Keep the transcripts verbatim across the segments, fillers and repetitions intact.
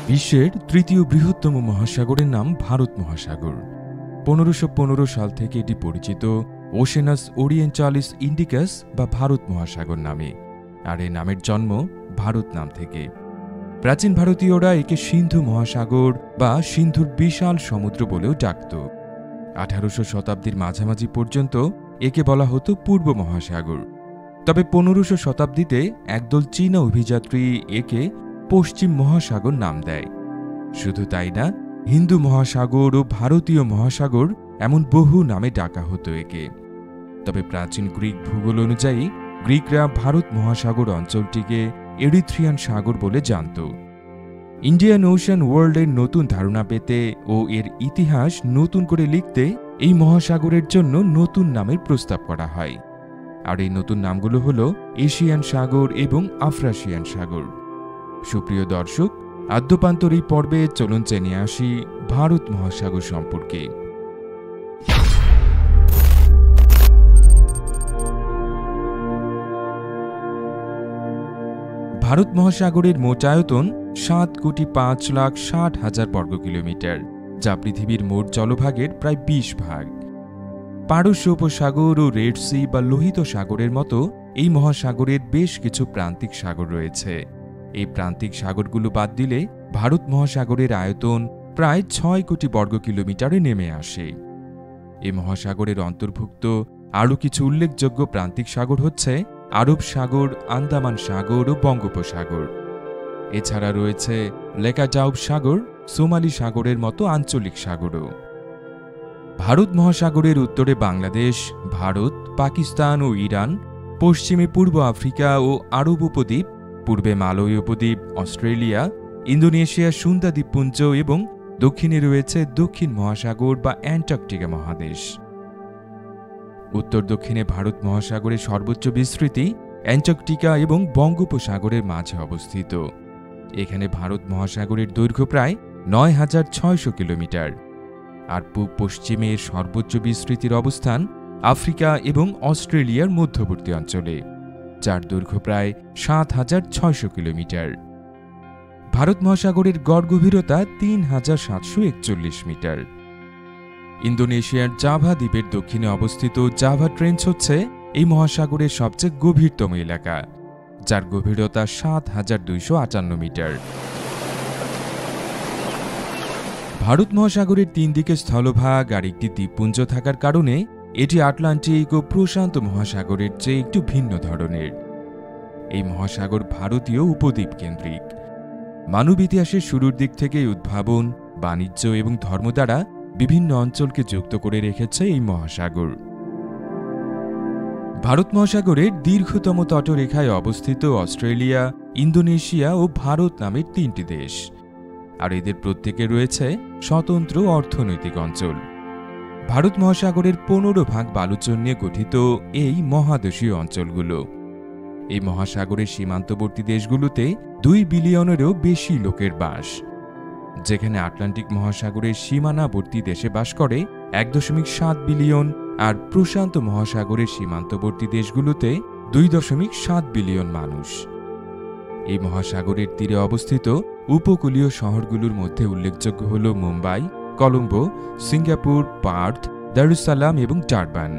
বিশ্বের তৃতীয় বৃহত্তম মহাসাগরের নাম ভারত মহাসাগর। পনেরোশো পনেরো সাল থেকে এটি পরিচিত ওশেনাস ওরিয়েন্টালিস ইন্ডিকাস বা ভারত মহাসাগর নামে, আর এই নামের জন্ম ভারত নাম থেকে। প্রাচীন ভারতীয়রা একে সিন্ধু মহাসাগর বা সিন্ধুর বিশাল সমুদ্র বলেও ডাকত। আঠারোশো শতাব্দীর মাঝামাঝি পর্যন্ত একে বলা হতো পূর্ব মহাসাগর। তবে পনেরোশো শতাব্দীতে একদল চীনা অভিযাত্রী একে পশ্চিম মহাসাগর নাম দেয়। শুধু তাই না, হিন্দু মহাসাগর ও ভারতীয় মহাসাগর এমন বহু নামে ডাকা হতো একে। তবে প্রাচীন গ্রিক ভূগোল অনুযায়ী গ্রিকরা ভারত মহাসাগর অঞ্চলটিকে এরিথ্রিয়ান সাগর বলে জানত। ইন্ডিয়ান ওশান ওয়ার্ল্ডের নতুন ধারণা পেতে ও এর ইতিহাস নতুন করে লিখতে এই মহাসাগরের জন্য নতুন নামের প্রস্তাব করা হয়। আর এই নতুন নামগুলো হল এশিয়ান সাগর এবং আফ্রাসিয়ান সাগর। সুপ্রিয় দর্শক, আদ্যপান্তর এই পর্বে চলুন জেনে আসি ভারত মহাসাগর সম্পর্কে। ভারত মহাসাগরের মোট আয়তন সাত কোটি পাঁচ লাখ ষাট হাজার বর্গ কিলোমিটার, যা পৃথিবীর মোট জলভাগের প্রায় বিশ ভাগ। পারস্য উপসাগর ও রেড সি বা লোহিত সাগরের মতো এই মহাসাগরের বেশ কিছু প্রান্তিক সাগর রয়েছে। এই প্রান্তিক সাগরগুলো বাদ দিলে ভারত মহাসাগরের আয়তন প্রায় ছয় কোটি বর্গ কিলোমিটারে নেমে আসে। এই মহাসাগরের অন্তর্ভুক্ত আরও কিছু উল্লেখযোগ্য প্রান্তিক সাগর হচ্ছে আরব সাগর, আন্দামান সাগর ও বঙ্গোপসাগর। এছাড়া রয়েছে লেকাজাউব সাগর, সোমালি সাগরের মতো আঞ্চলিক সাগরও। ভারত মহাসাগরের উত্তরে বাংলাদেশ, ভারত, পাকিস্তান ও ইরান, পশ্চিমে পূর্ব আফ্রিকা ও আরব উপদ্বীপ, পূর্বে মালয় উপদ্বীপ, অস্ট্রেলিয়া, ইন্দোনেশিয়া, সুন্দা দ্বীপপুঞ্জ এবং দক্ষিণে রয়েছে দক্ষিণ মহাসাগর বা অ্যান্টার্কটিকা মহাদেশ। উত্তর দক্ষিণে ভারত মহাসাগরের সর্বোচ্চ বিস্তৃতি অ্যান্টার্কটিকা এবং বঙ্গোপসাগরের মাঝে অবস্থিত। এখানে ভারত মহাসাগরের দৈর্ঘ্য প্রায় নয় হাজার ছয়শো কিলোমিটার। আর পূব পশ্চিমে এর সর্বোচ্চ বিস্তৃতির অবস্থান আফ্রিকা এবং অস্ট্রেলিয়ার মধ্যবর্তী অঞ্চলে, যার দৈর্ঘ্য প্রায় সাত হাজার ছয়শো কিলোমিটার। ভারত মহাসাগরের গড় গভীরতা তিন হাজার সাতশো একচল্লিশ মিটার। ইন্দোনেশিয়ার জাভা দ্বীপের দক্ষিণে অবস্থিত জাভা ট্রেঞ্চ হচ্ছে এই মহাসাগরের সবচেয়ে গভীরতম এলাকা, যার গভীরতা সাত হাজার দুইশো আটান্ন মিটার। ভারত মহাসাগরের তিন দিকে স্থলভাগ আর একটি দ্বীপপুঞ্জ থাকার কারণে এটি আটলান্টিক ও প্রশান্ত মহাসাগরের চেয়ে একটু ভিন্ন ধরনের। এই মহাসাগর ভারতীয় উপদ্বীপ কেন্দ্রিক। মানব ইতিহাসের শুরুর দিক থেকে উদ্ভাবন, বাণিজ্য এবং ধর্ম দ্বারা বিভিন্ন অঞ্চলকে যুক্ত করে রেখেছে এই মহাসাগর। ভারত মহাসাগরের দীর্ঘতম তটরেখায় অবস্থিত অস্ট্রেলিয়া, ইন্দোনেশিয়া ও ভারত নামের তিনটি দেশ, আর এদের প্রত্যেকে রয়েছে স্বতন্ত্র অর্থনৈতিক অঞ্চল। ভারত মহাসাগরের পনেরো ভাগ বালুচর নিয়ে গঠিত এই মহাদেশীয় অঞ্চলগুলো। এই মহাসাগরের সীমান্তবর্তী দেশগুলোতে দুই বিলিয়নেরও বেশি লোকের বাস, যেখানে আটলান্টিক মহাসাগরের সীমানাবর্তী দেশে বাস করে এক দশমিক সাত বিলিয়ন, আর প্রশান্ত মহাসাগরের সীমান্তবর্তী দেশগুলোতে দুই দশমিক সাত বিলিয়ন মানুষ। এই মহাসাগরের তীরে অবস্থিত উপকূলীয় শহরগুলোর মধ্যে উল্লেখযোগ্য হল Mumbai, Colombo, Singapore, Perth, Darussalam এবং ডারবান।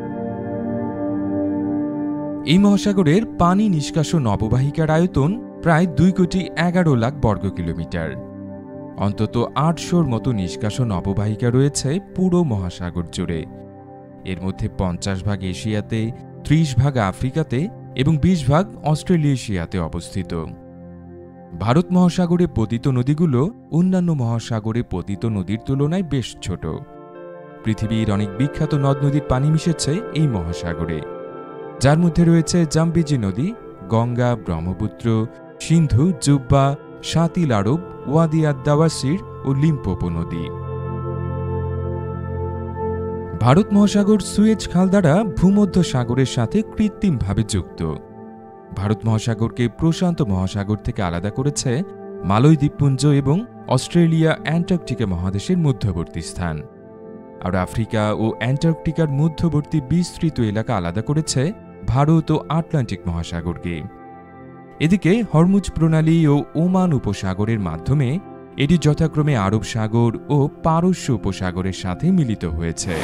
এই মহাসাগরের পানি নিষ্কাশন অববাহিকার আয়তন প্রায় দুই কোটি এগারো লাখ বর্গ কিলোমিটার। অন্তত আটশোর মতো নিষ্কাশন অববাহিকা রয়েছে পুরো মহাসাগর জুড়ে। এর মধ্যে পঞ্চাশ ভাগ এশিয়াতে, ত্রিশ ভাগ আফ্রিকাতে এবং বিশ ভাগ অস্ট্রেলেশিয়াতে অবস্থিত। ভারত মহাসাগরে পতিত নদীগুলো অন্যান্য মহাসাগরে পতিত নদীর তুলনায় বেশ ছোট। পৃথিবীর অনেক বিখ্যাত নদ নদীর পানি মিশেছে এই মহাসাগরে, যার মধ্যে রয়েছে জাম্বেজি নদী, গঙ্গা, ব্রহ্মপুত্র, সিন্ধু, জুব্বা, সাতিল আরব, ওয়াদি আদ-দাওয়াসির ও লিম্পোপো নদী। ভারত মহাসাগর সুয়েজ খাল দ্বারা ভূমধ্য সাগরের সাথে কৃত্রিমভাবে যুক্ত। ভারত মহাসাগরকে প্রশান্ত মহাসাগর থেকে আলাদা করেছে মালয় দ্বীপপুঞ্জ এবং অস্ট্রেলিয়া অ্যান্টার্কটিকা মহাদেশের মধ্যবর্তী স্থান। আর আফ্রিকা ও অ্যান্টার্কটিকার মধ্যবর্তী বিস্তৃত এলাকা আলাদা করেছে ভারত ও আটলান্টিক মহাসাগরকে। এদিকে হরমুজ প্রণালী ও ওমান উপসাগরের মাধ্যমে এটি যথাক্রমে আরব সাগর ও পারস্য উপসাগরের সাথে মিলিত হয়েছে।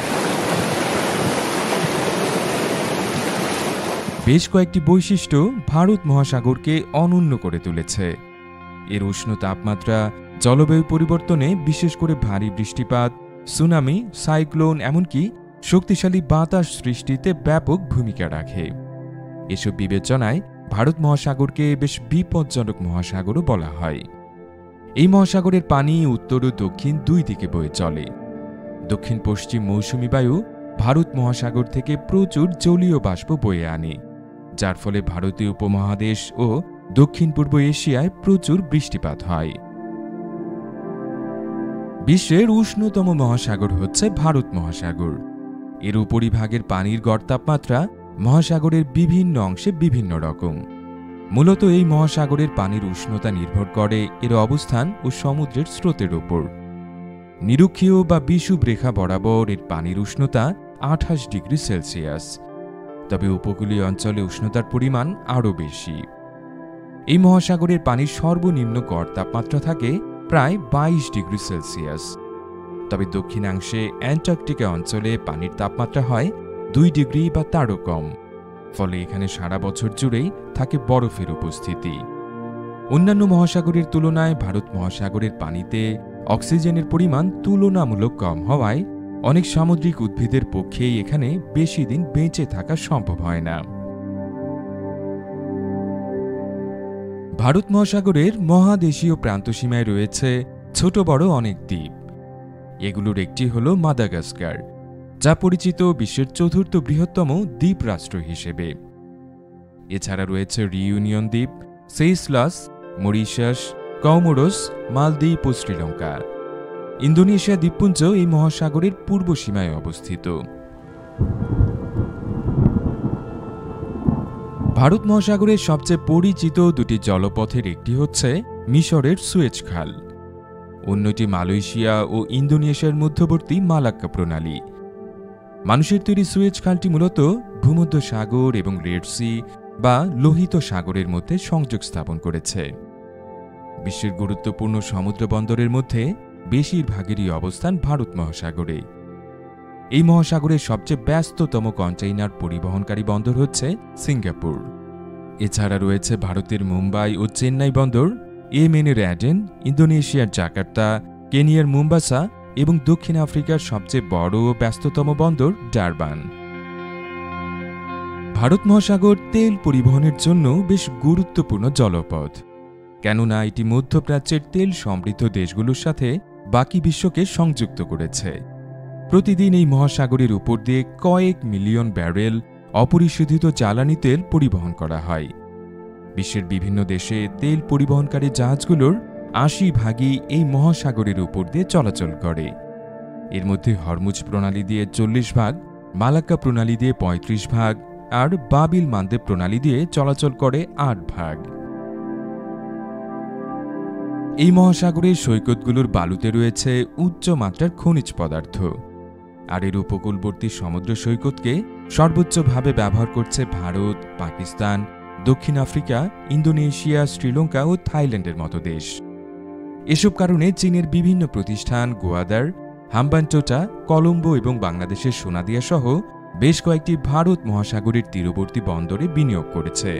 বেশ কয়েকটি বৈশিষ্ট্য ভারত মহাসাগরকে অনন্য করে তুলেছে। এর উষ্ণ তাপমাত্রা জলবায়ু পরিবর্তনে, বিশেষ করে ভারী বৃষ্টিপাত, সুনামি, সাইক্লোন, এমনকি শক্তিশালী বাতাস সৃষ্টিতে ব্যাপক ভূমিকা রাখে। এসব বিবেচনায় ভারত মহাসাগরকে বেশ বিপজ্জনক মহাসাগরও বলা হয়। এই মহাসাগরের পানি উত্তর ও দক্ষিণ দুই দিকে বয়ে চলে। দক্ষিণ পশ্চিম মৌসুমী বায়ু ভারত মহাসাগর থেকে প্রচুর জলীয় বাষ্প বয়ে আনে, যার ফলে ভারতীয় উপমহাদেশ ও দক্ষিণ পূর্ব এশিয়ায় প্রচুর বৃষ্টিপাত হয়। বিশ্বের উষ্ণতম মহাসাগর হচ্ছে ভারত মহাসাগর। এর উপরিভাগের পানির গড় তাপমাত্রা মহাসাগরের বিভিন্ন অংশে বিভিন্ন রকম। মূলত এই মহাসাগরের পানির উষ্ণতা নির্ভর করে এর অবস্থান ও সমুদ্রের স্রোতের উপর। নিরক্ষীয় বা বিষুব রেখা বরাবর এর পানির উষ্ণতা আঠাশ ডিগ্রি সেলসিয়াস, তবে উপকূলীয় অঞ্চলে উষ্ণতার পরিমাণ আরও বেশি। এই মহাসাগরের পানির সর্বনিম্ন গড় তাপমাত্রা থাকে প্রায় বাইশ ডিগ্রি সেলসিয়াস, তবে দক্ষিণাংশে অ্যান্টার্কটিকা অঞ্চলে পানির তাপমাত্রা হয় দুই ডিগ্রি বা তারও কম, ফলে এখানে সারা বছর জুড়েই থাকে বরফের উপস্থিতি। অন্যান্য মহাসাগরের তুলনায় ভারত মহাসাগরের পানিতে অক্সিজেনের পরিমাণ তুলনামূলক কম হওয়ায় অনেক সামুদ্রিক উদ্ভিদের পক্ষেই এখানে বেশি দিন বেঁচে থাকা সম্ভব হয় না। ভারত মহাসাগরের মহাদেশীয় প্রান্তসীমায় রয়েছে ছোট বড় অনেক দ্বীপ। এগুলোর একটি হল মাদাগাস্কার, যা পরিচিত বিশ্বের চতুর্থ বৃহত্তম দ্বীপ রাষ্ট্র হিসেবে। এছাড়া রয়েছে রিইউনিয়ন দ্বীপ, সেইসলাস, মরিশাস, কমোরোস, মালদ্বীপ ও শ্রীলঙ্কা। ইন্দোনেশিয়া দ্বীপপুঞ্জ এই মহাসাগরের পূর্ব সীমায় অবস্থিত। ভারত মহাসাগরের সবচেয়ে পরিচিত দুটি জলপথের একটি হচ্ছে মিশরের সুয়েজ খাল, অন্যটি মালয়েশিয়া ও ইন্দোনেশিয়ার মধ্যবর্তী মালাক্কা প্রণালী। মানুষের তৈরি সুয়েজ খালটি মূলত ভূমধ্য সাগর এবং রেড সি বা লোহিত সাগরের মধ্যে সংযোগ স্থাপন করেছে। বিশ্বের গুরুত্বপূর্ণ সমুদ্র বন্দরের মধ্যে বেশিরভাগেরই অবস্থান ভারত মহাসাগরে। এই মহাসাগরের সবচেয়ে ব্যস্ততম কন্টেইনার পরিবহনকারী বন্দর হচ্ছে সিঙ্গাপুর। এছাড়া রয়েছে ভারতের মুম্বাই ও চেন্নাই বন্দর, ইয়েমেনের অ্যাডেন, ইন্দোনেশিয়ার জাকার্তা, কেনিয়ার মুম্বাসা এবং দক্ষিণ আফ্রিকার সবচেয়ে বড় ও ব্যস্ততম বন্দর ডারবান। ভারত মহাসাগর তেল পরিবহনের জন্য বেশ গুরুত্বপূর্ণ জলপথ, কেননা এটি মধ্যপ্রাচ্যের তেল সমৃদ্ধ দেশগুলোর সাথে বাকি বিশ্বকে সংযুক্ত করেছে। প্রতিদিন এই মহাসাগরের উপর দিয়ে কয়েক মিলিয়ন ব্যারেল অপরিশোধিত জ্বালানি তেল পরিবহন করা হয়। বিশ্বের বিভিন্ন দেশে তেল পরিবহনকারী জাহাজগুলোর আশি ভাগই এই মহাসাগরের উপর দিয়ে চলাচল করে। এর মধ্যে হরমুজ প্রণালী দিয়ে চল্লিশ ভাগ, মালাক্কা প্রণালী দিয়ে পঁয়ত্রিশ ভাগ আর বাবিল মান্দেব প্রণালী দিয়ে চলাচল করে আট ভাগ। এই মহাসাগরের সৈকতগুলোর বালুতে রয়েছে উচ্চ মাত্রার খনিজ পদার্থ, আর এর উপকূলবর্তী সমুদ্র সৈকতকে সর্বোচ্চভাবে ব্যবহার করছে ভারত, পাকিস্তান, দক্ষিণ আফ্রিকা, ইন্দোনেশিয়া, শ্রীলঙ্কা ও থাইল্যান্ডের মতো দেশ। এসব কারণে চীনের বিভিন্ন প্রতিষ্ঠান গোয়াদার, হাম্বানটোটা, কলম্বো এবং বাংলাদেশের সোনাদিয়া সহ বেশ কয়েকটি ভারত মহাসাগরের তীরবর্তী বন্দরে বিনিয়োগ করেছে।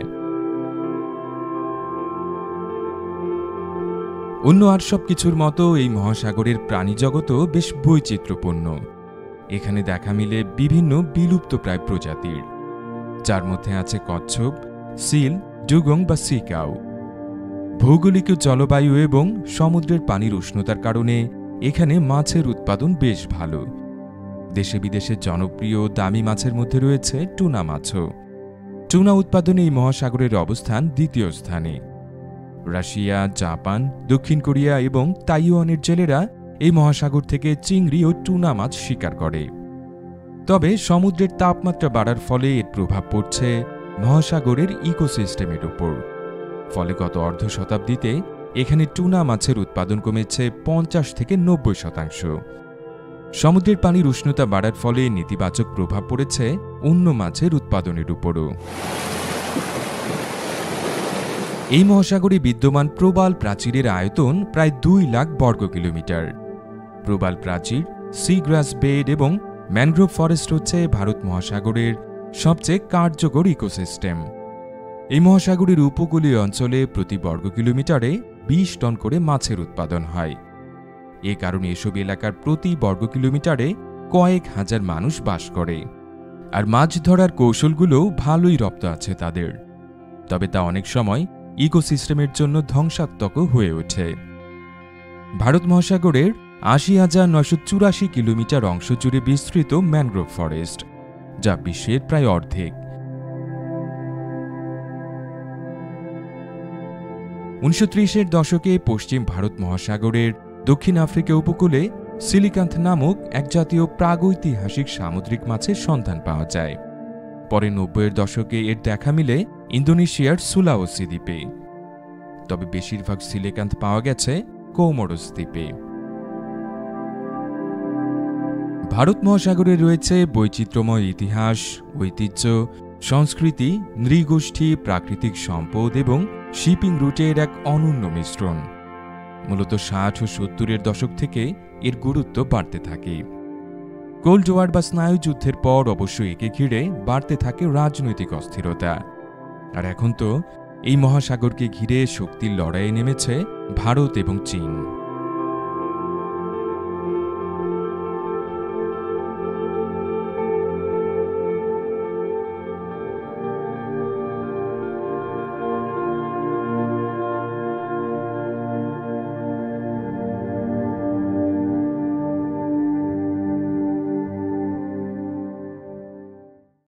অন্য আর সব কিছুর মতো এই মহাসাগরের প্রাণীজগতও বেশ বৈচিত্র্যপূর্ণ। এখানে দেখা মিলে বিভিন্ন বিলুপ্তপ্রায় প্রজাতির, যার মধ্যে আছে কচ্ছপ, সিল, ডুগং বা সি কাউ। ভৌগোলিক জলবায়ু এবং সমুদ্রের পানির উষ্ণতার কারণে এখানে মাছের উৎপাদন বেশ ভালো। দেশে বিদেশে জনপ্রিয় দামি মাছের মধ্যে রয়েছে টুনা মাছও। টুনা উৎপাদনে এই মহাসাগরের অবস্থান দ্বিতীয় স্থানে। রাশিয়া, জাপান, দক্ষিণ কোরিয়া এবং তাইওয়ানের জেলেরা এই মহাসাগর থেকে চিংড়ি ও টুনা মাছ শিকার করে। তবে সমুদ্রের তাপমাত্রা বাড়ার ফলে এর প্রভাব পড়ছে মহাসাগরের ইকোসিস্টেমের উপর। ফলে গত অর্ধ শতাব্দীতে এখানে টুনা মাছের উৎপাদন কমেছে পঞ্চাশ থেকে নব্বই শতাংশ। সমুদ্রের পানির উষ্ণতা বাড়ার ফলে নেতিবাচক প্রভাব পড়েছে অন্য মাছের উৎপাদনের উপরও। এই মহাসাগরে বিদ্যমান প্রবাল প্রাচীরের আয়তন প্রায় দুই লাখ বর্গ কিলোমিটার। প্রবাল প্রাচীর, সি গ্রাস বেড এবং ম্যানগ্রোভ ফরেস্ট হচ্ছে ভারত মহাসাগরের সবচেয়ে কার্যকর ইকোসিস্টেম। এই মহাসাগরের উপকূলীয় অঞ্চলে প্রতি বর্গ কিলোমিটারে বিশ টন করে মাছের উৎপাদন হয়। এ কারণে এসব এলাকার প্রতি বর্গ কিলোমিটারে কয়েক হাজার মানুষ বাস করে, আর মাছ ধরার কৌশলগুলোও ভালোই রপ্ত আছে তাদের। তবে তা অনেক সময় ইকোসিস্টেমের জন্য ধ্বংসাত্মকও হয়ে ওঠে। ভারত মহাসাগরের আশি হাজার নয়শো চুরাশি কিলোমিটার অংশ জুড়ে বিস্তৃত ম্যানগ্রোভ ফরেস্ট, যা বিশ্বের প্রায় অর্ধেক। উনিশশো ত্রিশের দশকে পশ্চিম ভারত মহাসাগরের দক্ষিণ আফ্রিকা উপকূলে সিলিকান্থ নামক এক জাতীয় প্রাগৈতিহাসিক সামুদ্রিক মাছের সন্ধান পাওয়া যায়। পরে নব্বইয়ের দশকে এর দেখা মিলে ইন্দোনেশিয়ার সুলাওসি দ্বীপে। তবে বেশিরভাগ সিলিকান্থ পাওয়া গেছে কৌমোরস দ্বীপে। ভারত মহাসাগরে রয়েছে বৈচিত্র্যময় ইতিহাস, ঐতিহ্য, সংস্কৃতি, নৃগোষ্ঠী, প্রাকৃতিক সম্পদ এবং শিপিং রুটের এক অনন্য মিশ্রণ। মূলত ষাট ও সত্তরের দশক থেকে এর গুরুত্ব বাড়তে থাকে। কোল্ড ওয়ার বা স্নায়ুযুদ্ধের পর অবশ্য একে ঘিরে বাড়তে থাকে রাজনৈতিক অস্থিরতা। আর এখন তো এই মহাসাগরকে ঘিরে শক্তির লড়াইয়ে নেমেছে ভারত এবং চীন।